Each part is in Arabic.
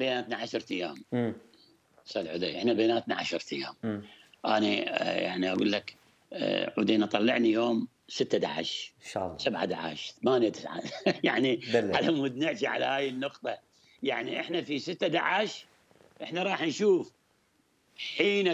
بيناتنا 10 ايام. استاذ عدي احنا بيناتنا 10 ايام. انا يعني اقول لك عدينا طلعني يوم 6/11 ان شاء الله 7/11 8/9 يعني دلع. على مود نحكي على هاي النقطه. يعني احنا في 6/11 احنا راح نشوف حين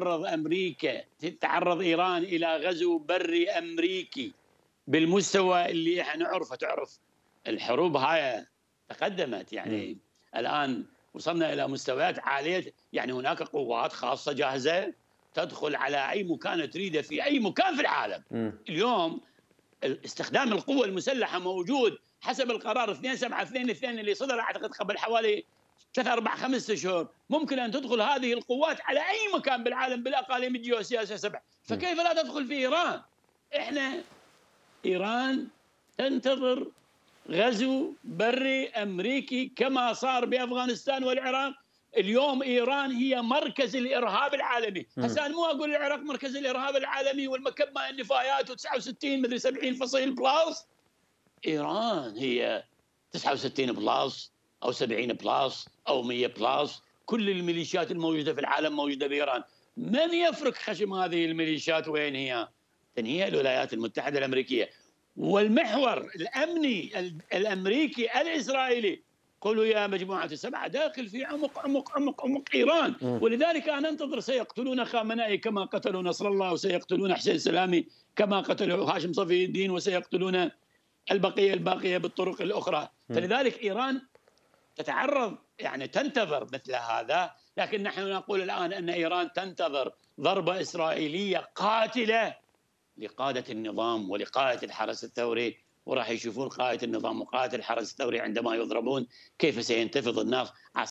تتعرض ايران الى غزو بري امريكي بالمستوى اللي احنا نعرفه. تعرف الحروب هاي تقدمت يعني الان وصلنا الى مستويات عاليه. يعني هناك قوات خاصه جاهزه تدخل على اي مكان تريده في اي مكان في العالم. اليوم استخدام القوه المسلحه موجود حسب القرار 2722 اللي صدر اعتقد قبل حوالي 3 4 5 اشهر. ممكن ان تدخل هذه القوات على اي مكان بالعالم بالاقاليم الجيوسياسيه 7. فكيف لا تدخل في ايران؟ احنا ايران تنتظر غزو بري امريكي كما صار بافغانستان والعراق. اليوم ايران هي مركز الارهاب العالمي. هسه انا مو اقول العراق مركز الارهاب العالمي والمكب ماء النفايات و69 مدري 70 فصيل بلاس. ايران هي 69 بلاس او 70 بلاس او 100 بلاس. كل الميليشيات الموجوده في العالم موجوده بايران. من يفرك خشم هذه الميليشيات وين هي؟ هي الولايات المتحده الامريكيه. والمحور الامني الامريكي الاسرائيلي قولوا يا مجموعه السبعه داخل في عمق عمق عمق عمق ايران. ولذلك انا انتظر سيقتلون خامنئي كما قتلوا نصر الله وسيقتلون حسين سلامي كما قتلوا هاشم صفي الدين وسيقتلون الباقيه بالطرق الاخرى. فلذلك ايران تتعرض يعني تنتظر مثل هذا. لكن نحن نقول الان ان ايران تنتظر ضربه اسرائيليه قاتله لقادة النظام ولقادة الحرس الثوري. وراح يشوفون قائد النظام وقائد الحرس الثوري عندما يضربون كيف سينتفض الناس